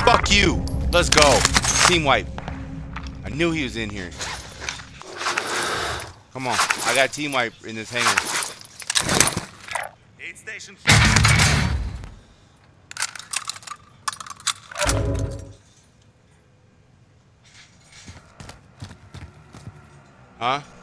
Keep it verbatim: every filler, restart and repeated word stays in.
Fuck you. Let's go. Team wipe. I knew he was in here. Come on. I got team wipe in this hangar. Aid station. Huh?